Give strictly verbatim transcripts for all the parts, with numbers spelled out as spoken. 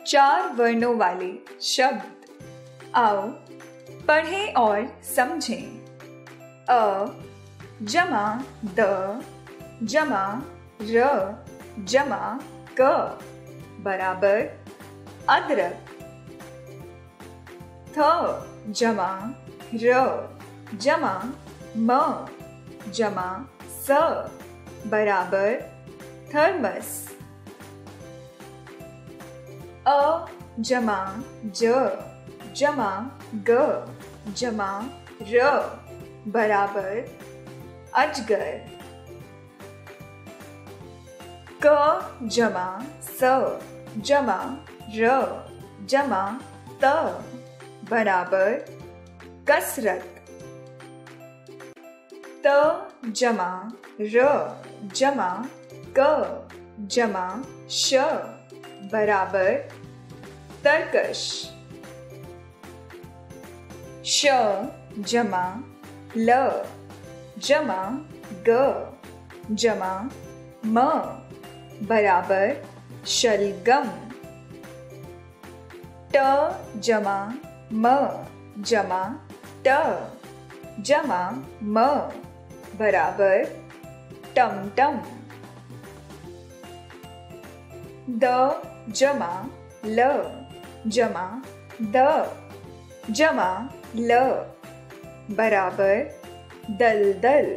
चार वर्णों वाले शब्द। आओ पढ़ें और समझें। अ जमा द जमा र जमा क बराबर अदरक। थ जमा र जमा म जमा स बराबर थर्मस। अ जमा ज जमा ग जमा र बराबर अजगर। क जमा स जमा र जमा त बराबर कसरत। त जमा र जमा क जमा श बराबर तरकश। श जमा ल जमा ग जमा म बराबर शलगम। ट जमा म जमा ट जमा म बराबर टमटम। द जमा ल जमा द जमा ल बराबर दलदल।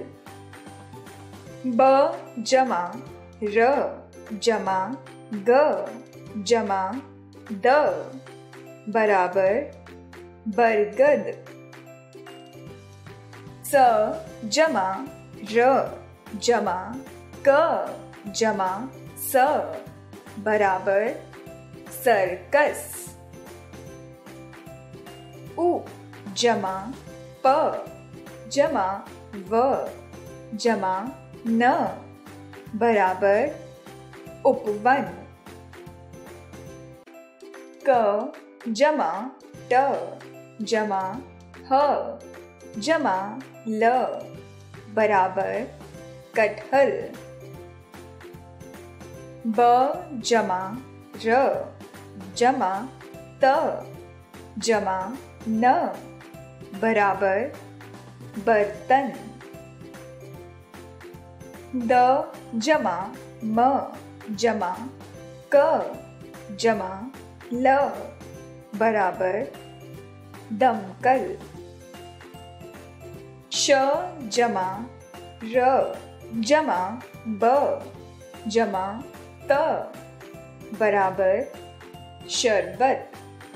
ब जमा र जमा ग जमा द बराबर बरगद। स जमा र जमा क जमा स बराबर सर्कस। उ जमा प जमा व जमा न बराबर उपवन। क जमा ट जमा ह जमा ल बराबर कटहल। ब जमा र जमा त जमा न बराबर बर्तन। द जमा म जमा क जमा ल बराबर दमकल। श जमा र जमा ब जमा त बराबर शरबत।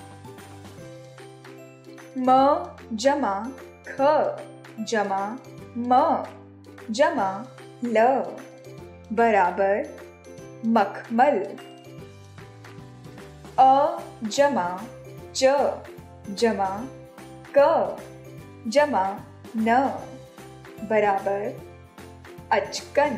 म जमा ख जमा म जमा ल बराबर मखमल। अ जमा च जमा क जमा न बराबर अचकन।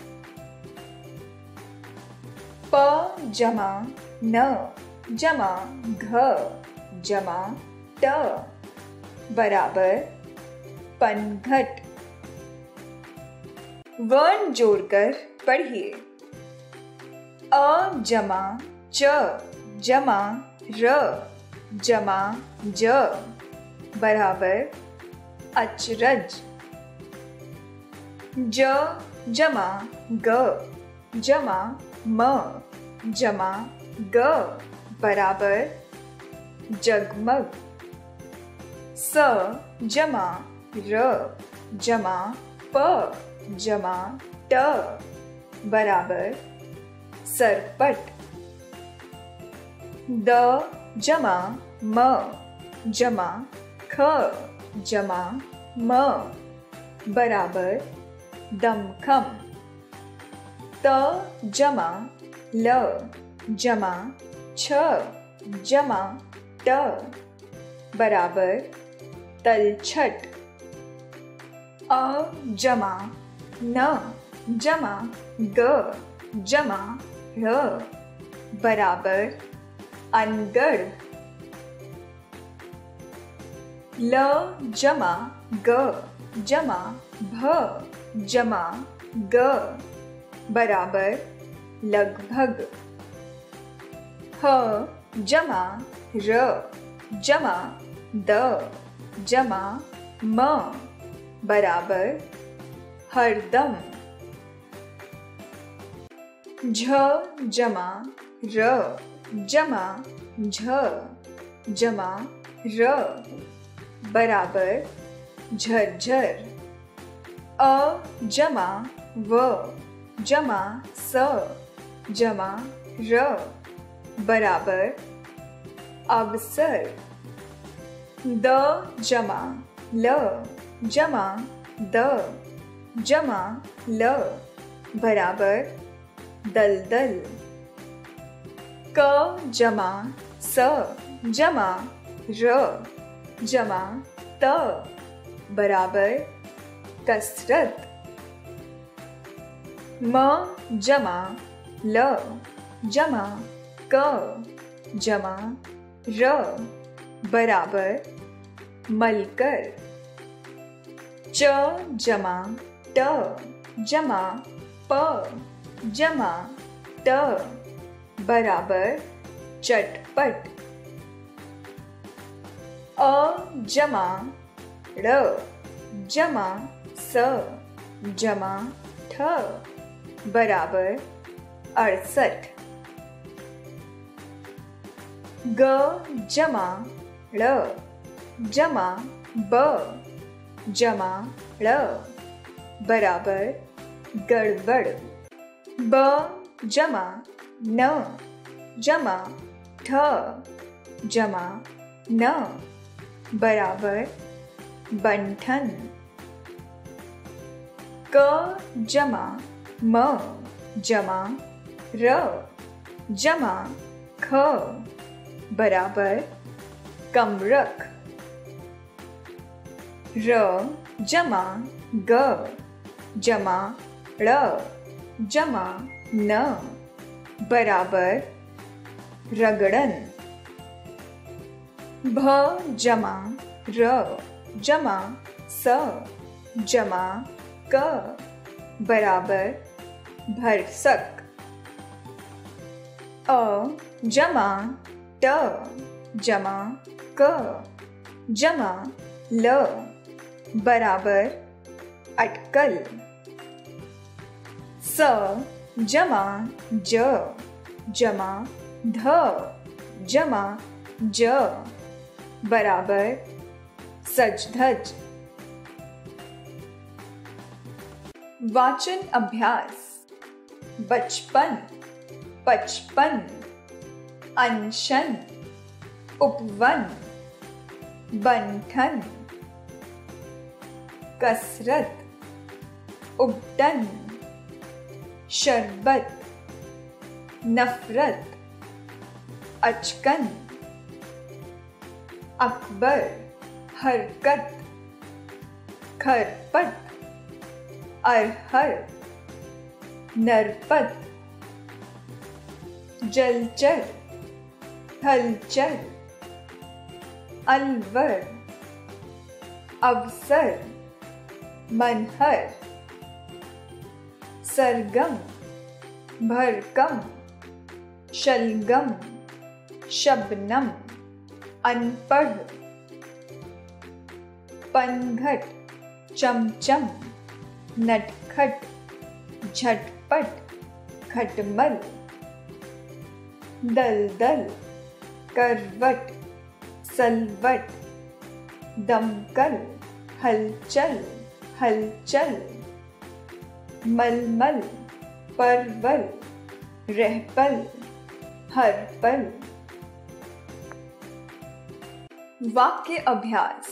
प जमा न जमा घ जमा ट बराबर पनघट। वर्ण जोड़कर पढ़िए। अ जमा च जमा र जमा ज बराबर अचरज। ज जमा ग जमा म जमा ग बराबर जगमग। स जमा र जमा प जमा ट बराबर सरपट। द जमा म जमा ख जमा म बराबर दमखम। त जमा ल जमा छ जमा ट बराबर तलछट। अ जमा न जमा ग जमा र बराबर अनगढ़। ल जमा ग जमा भ जमा ग बराबर लगभग। ह जमा र जमा द जमा म बराबर हरदम। झ जमा र जमा झ जमा र बराबर झरझर। अ जमा व जमा स जमा र बराबर अवसर। द जमा ल जमा द जमा ल बराबर दलदल। क जमा स जमा र जमा त बराबर कसरत। म जमा ल जमा क जमा र बराबर मलकर। च जमा ट जमा प जमा ट बराबर चटपट। अ जमा ड़ जमा स जमा ठ बराबर अड़सठ। ग जमा ड़ जमा ब जमा ड़ बराबर गड़बड़। ब जमा न जमा ठ जमा न बराबर बंठन। क जमा म जमा र जमा ख बराबर कमरख। र जमा ग जमा ड़ जमा न बराबर रगड़न। भ जमा र जमा स जमा क बराबर भरसक। अ जमा ट जमा क जमा ल बराबर अटकल। स जमा ज जमा ध जमा ज बराबर सजधज। वाचन अभ्यास। बचपन पचपन अनशन उपवन बंठन कसरत उबटन शरबत नफरत अचकन अकबर हरकत खरपट अरहर नरपत जलचर हलचल अलवर अवसर मनहर सरगम भरकम शलगम शबनम अनपढ़ पनघट चमचम नटखट झटपट खटमल दलदल करवट सलवट दमकल हलचल हलचल मलमल परवल रहपल हरपल। वाक्य अभ्यास।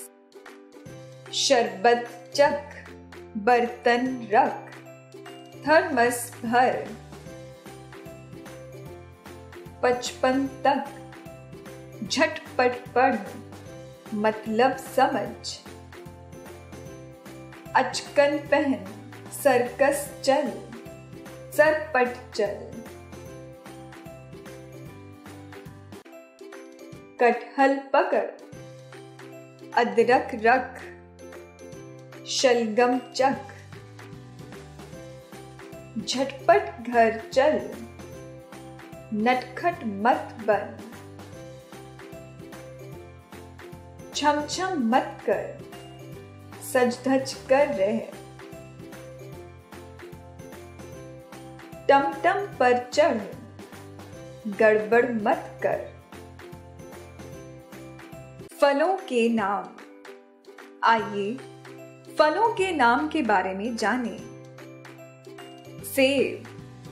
शरबत चख बर्तन रख थर्मस भर। पचपन तक झटपट पढ़ मतलब समझ। अचकन पहन सर्कस चल सरपट चल। कटहल पकड़ अदरक रख शलगम चख। झटपट घर चल नटखट मत बन छम छम मत कर, सज धज कर रह। टम टम पर चढ़, गड़बड़ मत कर। फलों के नाम। आइए फलों के नाम के बारे में जानें। सेब,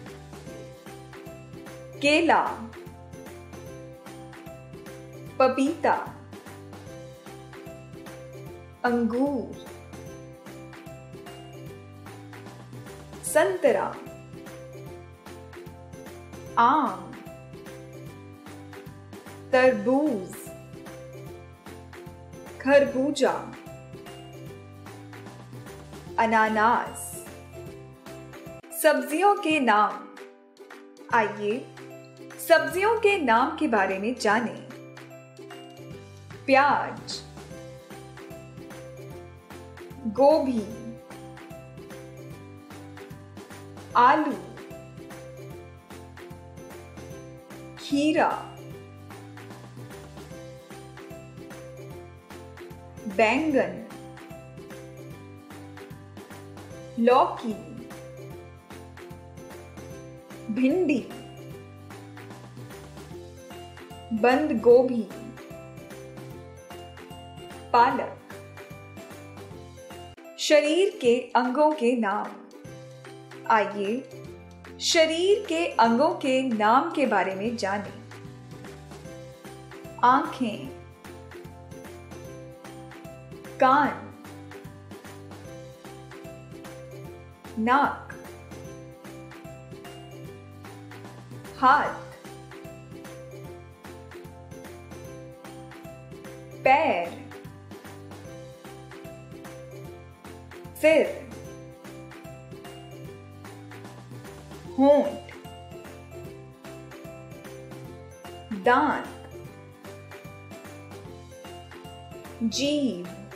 केला, पपीता, अंगूर, संतरा, आम, तरबूज, खरबूजा, अनानास। सब्जियों के नाम। आइए सब्जियों के नाम के बारे में जानें। प्याज, गोभी, आलू, खीरा, बैंगन, लौकी, भिंडी, बंद गोभी, पालक। शरीर के अंगों के नाम। आइए शरीर के अंगों के नाम के बारे में जानें। आंखें, कान, नाक, हाथ, पैर, सिर, होंठ, दांत, जीभ,